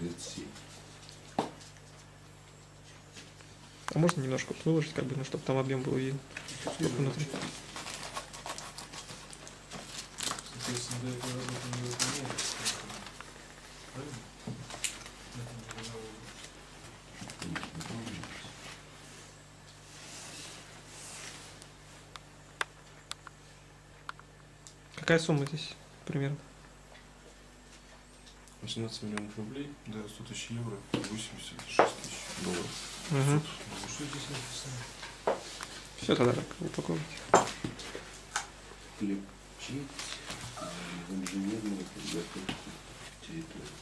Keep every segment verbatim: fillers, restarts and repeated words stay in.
тридцать семь. А можно немножко выложить, как бы, ну, чтобы там объем был виден? Внутри. Соответственно, до этого работы не выполняется. Правильно? Какая сумма здесь примерно? восемнадцать миллионов рублей, да, сто тысяч евро, восемьдесят шесть тысяч долларов. Угу. Что здесь написано? Все тогда так упаковывайте. Включить в инженерную подготовку территории.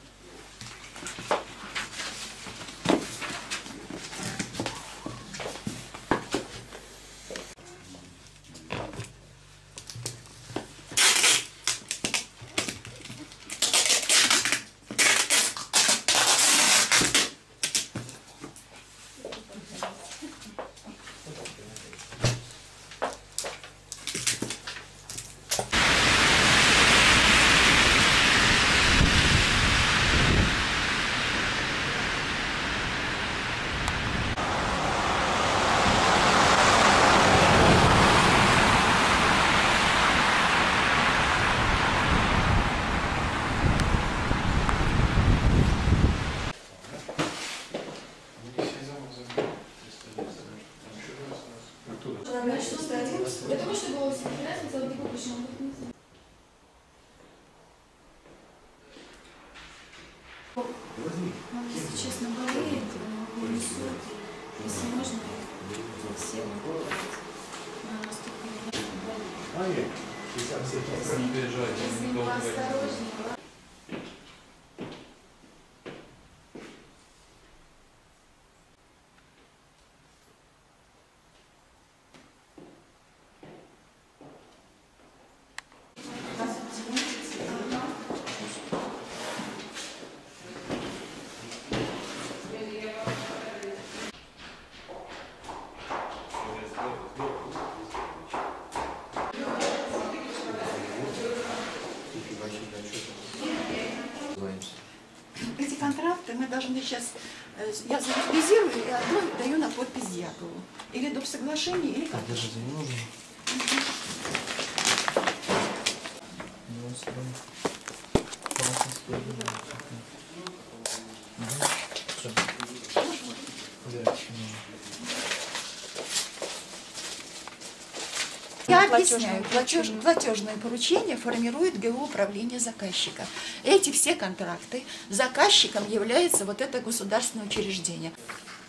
Для того, чтобы его секретарь сделал выпущенным. Он, если честно, болеет, он несет. Если можно, все выполнять. На наступлении болит. Если не поосторожнее. Эти контракты мы должны сейчас, я зарегистрирую и одно даю на подпись Дьякову. Или доп. Соглашение, или как. Держите, не нужно. Я объясняю, платеж, платежное поручение формирует ГО управление заказчика. Эти все контракты заказчиком является вот это государственное учреждение.